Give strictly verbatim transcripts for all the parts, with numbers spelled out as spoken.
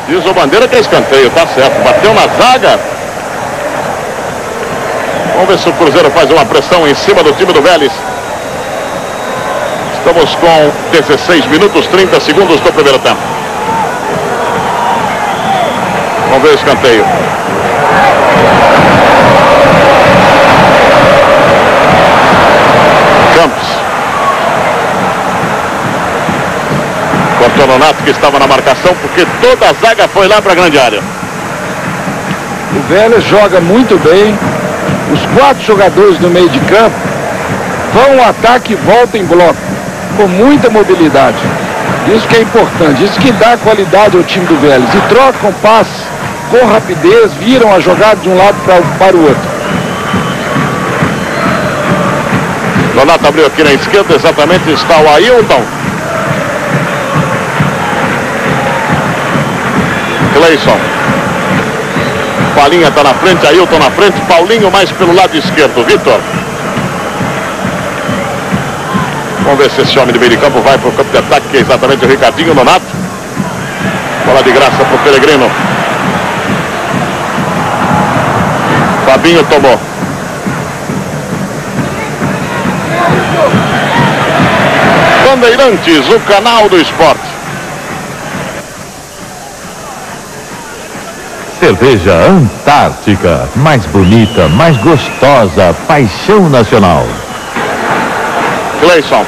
Diz o Bandeira que é escanteio, tá certo. Bateu na zaga. Vamos ver se o Cruzeiro faz uma pressão em cima do time do Vélez. Estamos com dezesseis minutos, trinta segundos do primeiro tempo. Vamos ver o escanteio. Campos. Cortou o Nonato, que estava na marcação, porque toda a zaga foi lá para a grande área. O Vélez joga muito bem. Os quatro jogadores do meio de campo vão ao ataque e voltam em bloco, com muita mobilidade. Isso que é importante, isso que dá qualidade ao time do Vélez. E trocam passes com rapidez, viram a jogada de um lado pra, para o outro. Nonato abriu aqui na esquerda, exatamente está o Ailton. Cleison. Palinha está na frente, Ailton na frente, Paulinho mais pelo lado esquerdo, Vitor. Vamos ver se esse homem de meio de campo vai para o campo de ataque, que é exatamente o Ricardinho Nonato. Bola de graça para o Peregrino. Fabinho tomou. Bandeirantes, o canal do esporte. Cerveja Antártica, mais bonita, mais gostosa, paixão nacional. Cleison.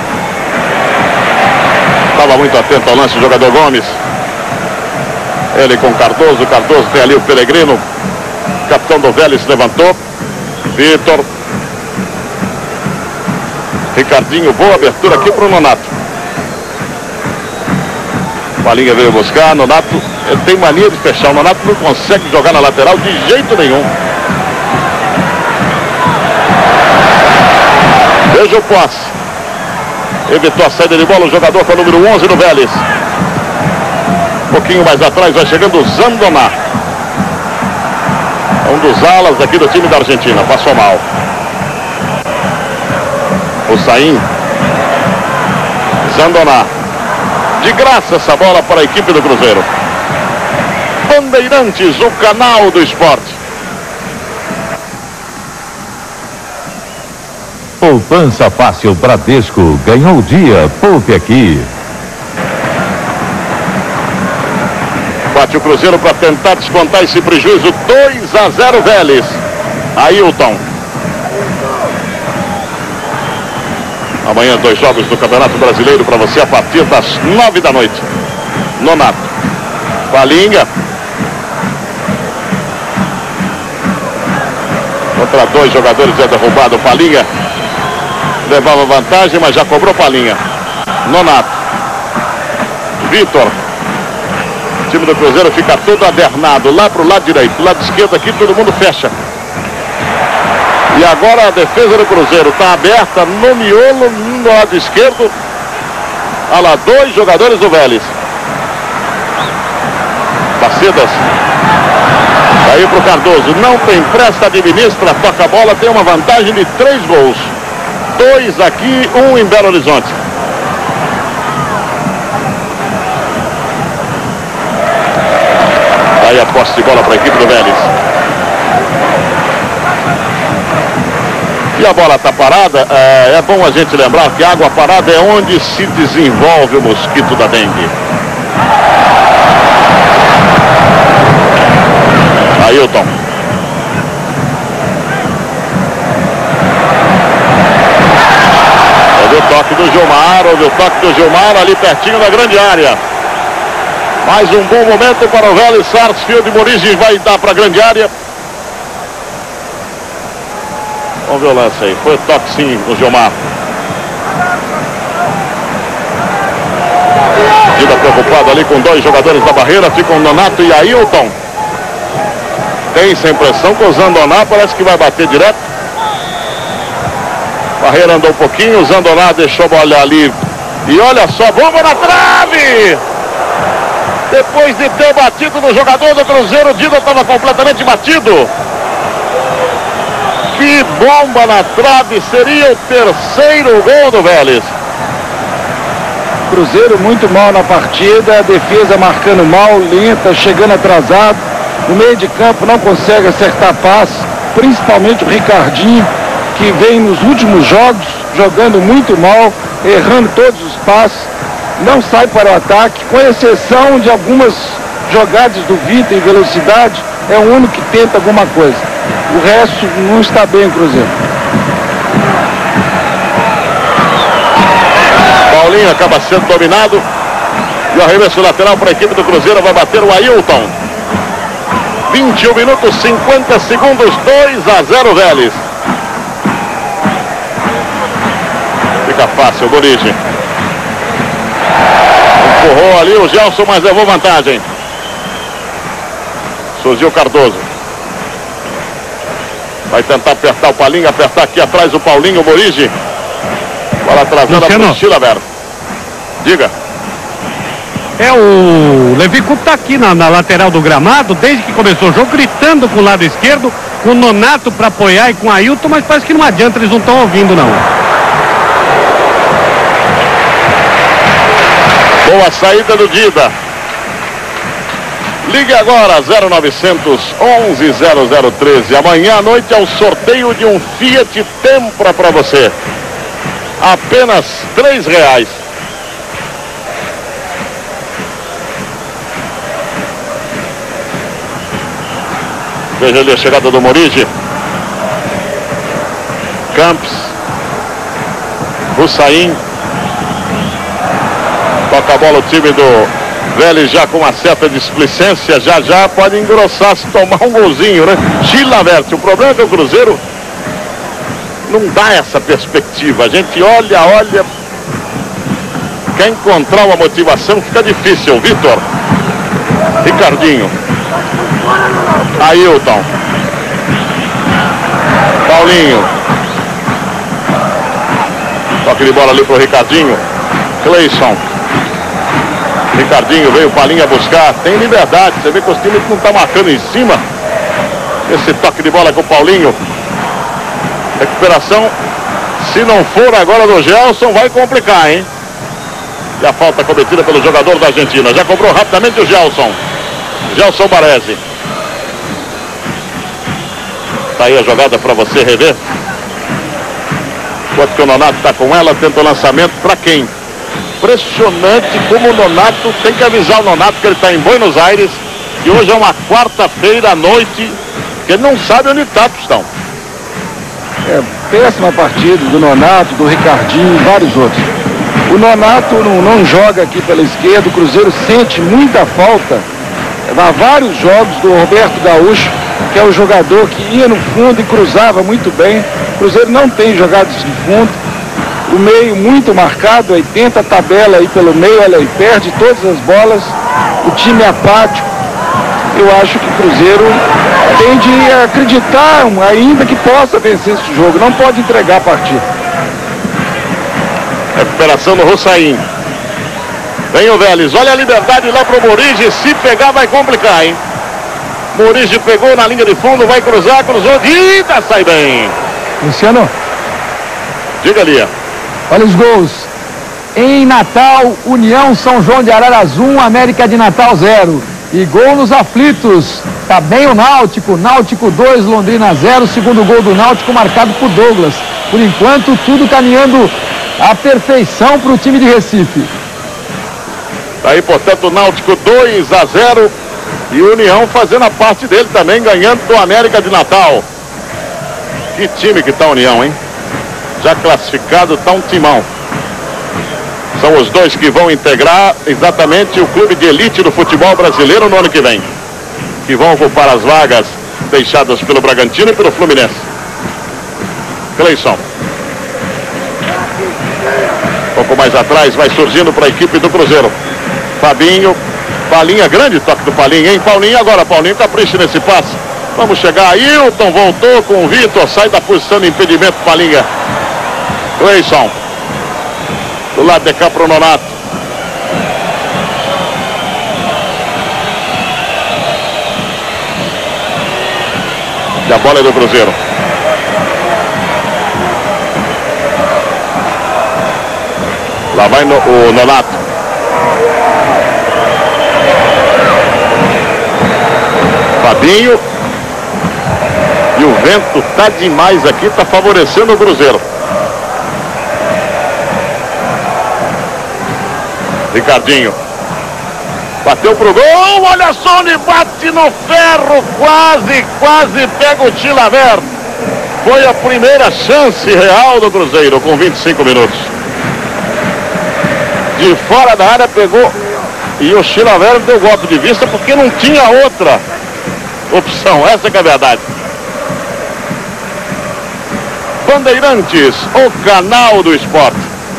Estava muito atento ao lance o jogador Gomes. Ele com Cardoso, Cardoso tem ali o Peregrino. Capitão do Vélez levantou. Vitor. Ricardinho, boa abertura aqui para o Nonato. Palinha veio buscar, Nonato, ele tem mania de fechar, o Nonato não consegue jogar na lateral de jeito nenhum. Veja o posse. Evitou a saída de bola o jogador com o número onze do Vélez. Um pouquinho mais atrás vai chegando o Zandomar. É um dos alas aqui do time da Argentina, passou mal. O Saim. Zandomar. De graça essa bola para a equipe do Cruzeiro. Bandeirantes, o canal do esporte. Poupança Fácil Bradesco, ganhou o dia, poupe aqui. Bate o Cruzeiro para tentar descontar esse prejuízo. dois a zero Vélez. Ailton. Amanhã dois jogos do Campeonato Brasileiro para você a partir das nove da noite. Nonato. Palinha. Contra dois jogadores é derrubado. Palinha levava vantagem, mas já cobrou Palinha. Nonato. Vitor. O time do Cruzeiro fica todo adernado lá para o lado direito. Lado esquerdo aqui todo mundo fecha. E agora a defesa do Cruzeiro está aberta no miolo, no lado esquerdo. Olha lá, dois jogadores do Vélez. Bacedas. Aí para o Cardoso. Não tem pressa, administra, toca a bola, tem uma vantagem de três gols. Dois aqui, um em Belo Horizonte. Aí a posse de bola para a equipe do Vélez. E a bola está parada, é, é bom a gente lembrar que a água parada é onde se desenvolve o mosquito da dengue. Ailton. Houve o toque do Gilmar, houve o toque do Gilmar ali pertinho da grande área. Mais um bom momento para o Vélez. Sarsfield Moriges vai dar para a grande área. Vamos ver o lance aí. Foi o toque sim do Gilmar. Dida preocupado ali com dois jogadores da barreira. Ficam Nonato e Ailton. Tem essa impressão que o Zandoná parece que vai bater direto. Barreira andou um pouquinho. O Zandoná deixou a bola ali. E olha só, bomba na trave! Depois de ter batido no jogador do Cruzeiro, o Dida estava completamente batido. Que bomba na trave, seria o terceiro gol do Vélez. Cruzeiro muito mal na partida, a defesa marcando mal, lenta, chegando atrasado. No meio de campo não consegue acertar passe, principalmente o Ricardinho, que vem nos últimos jogos jogando muito mal, errando todos os passes, não sai para o ataque, com exceção de algumas jogadas do Vitor em velocidade, é o único que tenta alguma coisa. O resto não está bem o Cruzeiro. Paulinho acaba sendo dominado e o arremesso lateral para a equipe do Cruzeiro vai bater o Ailton. vinte e um minutos, cinquenta segundos, dois a zero Vélez. Fica fácil, Borigi. Empurrou ali o Gelson, mas levou vantagem. Surgiu Cardoso. Vai tentar apertar o Palinha, apertar aqui atrás o Paulinho, o Borigi. Bola atrasando a mochila aberta. Diga. É, o Levi Coupe tá aqui na, na lateral do gramado, desde que começou o jogo, gritando com o lado esquerdo, com o Nonato para apoiar e com o Ailton, mas parece que não adianta, eles não estão ouvindo não. Boa saída do Dida. Ligue agora, zero novecentos, onze, zero zero treze. Amanhã à noite é o sorteio de um Fiat Tempra para você. Apenas três reais. Veja ali a chegada do Morigi. Campos. Hussain. Toca a bola o time do Vélez já com uma certa displicência. Já já pode engrossar se tomar um golzinho, né? Chilavert. O problema é que o Cruzeiro não dá essa perspectiva. A gente olha, olha. Quer encontrar uma motivação, fica difícil. Vitor. Ricardinho. Ailton. Paulinho. Toque de bola ali pro Ricardinho. Cleison. Ricardinho veio Palinha buscar. Tem liberdade. Você vê que os times não estão marcando em cima. Esse toque de bola com o Paulinho. Recuperação. Se não for agora do Gelson, vai complicar, hein? E a falta cometida pelo jogador da Argentina. Já cobrou rapidamente o Gelson. Gelson Baresi. Tá aí a jogada para você rever. Enquanto que o Nonato tá com ela, tenta o lançamento para quem? Impressionante como o Nonato, tem que avisar o Nonato que ele está em Buenos Aires e hoje é uma quarta-feira à noite que ele não sabe onde está, Tostão. É, péssima partida do Nonato, do Ricardinho e vários outros. O Nonato não, não joga aqui pela esquerda, o Cruzeiro sente muita falta. Há vários jogos do Roberto Gaúcho, que é o jogador que ia no fundo e cruzava muito bem. O Cruzeiro não tem jogadas de fundo. O meio muito marcado, aí tenta a tabela aí pelo meio, olha aí, perde todas as bolas. O time é apático. Eu acho que o Cruzeiro tem de acreditar ainda que possa vencer esse jogo. Não pode entregar a partida. Recuperação do Hussain. Vem o Vélez, olha a liberdade lá pro Morigi. Se pegar vai complicar, hein? Morigi pegou na linha de fundo, vai cruzar, cruzou, eita, sai bem. Luciano. Diga ali. Olha os gols. Em Natal, União São João de Araras um, América de Natal zero. E gol nos aflitos. Tá bem o Náutico. Náutico dois, Londrina zero. Segundo gol do Náutico marcado por Douglas. Por enquanto, tudo caminhando à perfeição para o time de Recife. Tá aí, portanto, o Náutico dois a zero. E o União fazendo a parte dele também, ganhando do América de Natal. Que time que tá a União, hein? Já classificado, tá um timão. São os dois que vão integrar exatamente o clube de elite do futebol brasileiro no ano que vem. Que vão ocupar as vagas deixadas pelo Bragantino e pelo Fluminense. Cleison. Um pouco mais atrás, vai surgindo para a equipe do Cruzeiro. Fabinho. Palinha, grande toque do Palinha, hein? Paulinho agora, Paulinho capricha nesse passe. Vamos chegar. Ailton voltou com o Vitor, sai da posição de impedimento, Palinha. Cleison. Do lado de cá pro Nonato. E a bola é do Cruzeiro. Lá vai no, o Nonato. Fabinho. E o vento tá demais aqui, tá favorecendo o Cruzeiro. Ricardinho. Bateu pro gol, olha só onde bate no ferro, quase, quase pega o Chilavert. Foi a primeira chance real do Cruzeiro com vinte e cinco minutos. De fora da área pegou e o Chilavert deu golpe de vista porque não tinha outra opção, essa que é a verdade. Bandeirantes, o canal do esporte.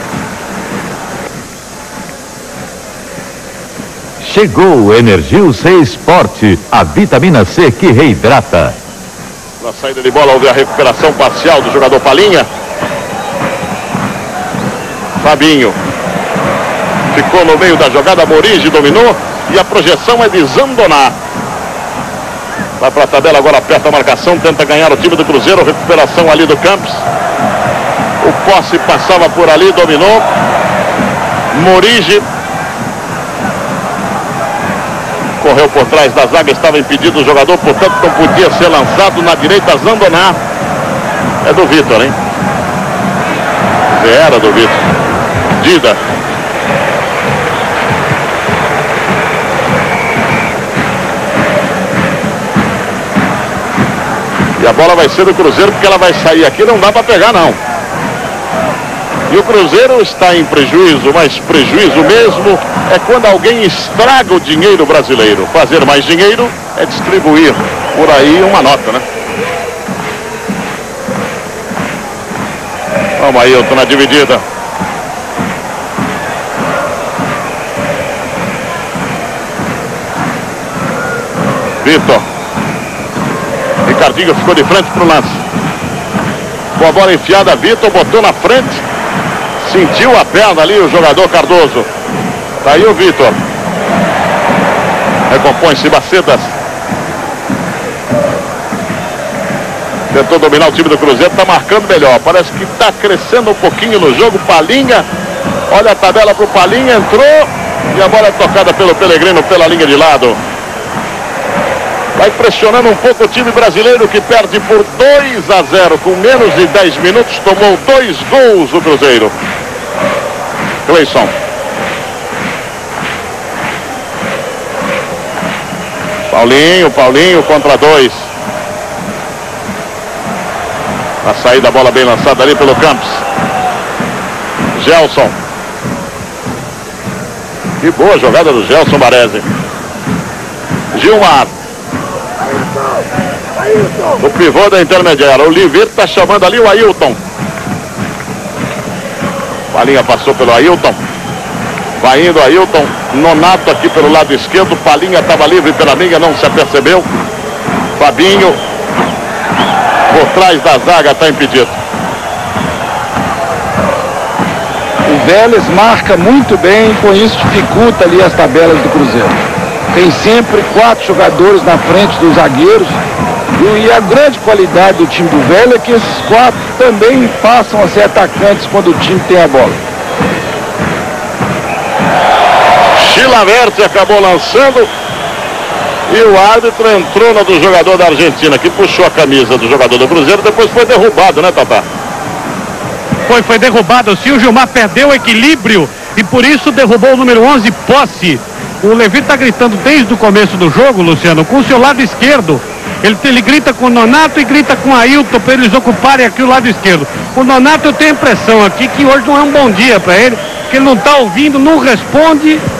Chegou Energil C Esporte, a vitamina C que reidrata. Na saída de bola houve a recuperação parcial do jogador Palinha. Fabinho ficou no meio da jogada, Morige dominou e a projeção é de Zandoná. Vai para a tabela, agora aperta a marcação, tenta ganhar o time do Cruzeiro, recuperação ali do Campos. O Posse passava por ali, dominou. Morige correu por trás da zaga, estava impedido o jogador, portanto não podia ser lançado. Na direita, Zandoná. É do Vitor, hein? Era do Vitor. Dida. E a bola vai ser do Cruzeiro, porque ela vai sair aqui, não dá para pegar não. E o Cruzeiro está em prejuízo, mas prejuízo mesmo é quando alguém estraga o dinheiro brasileiro. Fazer mais dinheiro é distribuir por aí uma nota, né? Vamos aí, eu tô na dividida. Vitor. Ricardinho ficou de frente pro lance. Com a bola enfiada, Vitor botou na frente. Sentiu a perna ali o jogador Cardoso. Tá aí o Vitor. Recompõe-se Bacedas. Tentou dominar o time do Cruzeiro, tá marcando melhor. Parece que tá crescendo um pouquinho no jogo. Palinha. Olha a tabela pro Palinha, entrou. E a bola é tocada pelo Pellegrino pela linha de lado. Vai pressionando um pouco o time brasileiro, que perde por dois a zero. Com menos de dez minutos, tomou dois gols o Cruzeiro. Cleison. Paulinho, Paulinho contra dois. A saída, a bola bem lançada ali pelo Campos. Gelson. Que boa jogada do Gelson Baresi. Gilmar. O pivô da intermediária. O Oliveira está chamando ali o Ailton. Palinha passou pelo Ailton. Vai indo Ailton. Nonato aqui pelo lado esquerdo. Palinha estava livre pela linha, não se apercebeu. Fabinho. Por trás da zaga, está impedido. O Vélez marca muito bem, com isso dificulta ali as tabelas do Cruzeiro. Tem sempre quatro jogadores na frente dos zagueiros. E a grande qualidade do time do Vélez é que esses quatro também passam a ser atacantes quando o time tem a bola. Chilavert acabou lançando. E o árbitro entrou na do jogador da Argentina, que puxou a camisa do jogador do Cruzeiro. Depois foi derrubado, né, Tatá? Foi, foi derrubado. Sim, o Gilmar perdeu o equilíbrio e por isso derrubou o número onze, Posse. O Levi está gritando desde o começo do jogo, Luciano, com o seu lado esquerdo. Ele, ele grita com o Nonato e grita com o Ailton para eles ocuparem aqui o lado esquerdo. O Nonato, eu tenho a impressão aqui que hoje não é um bom dia para ele, que ele não está ouvindo, não responde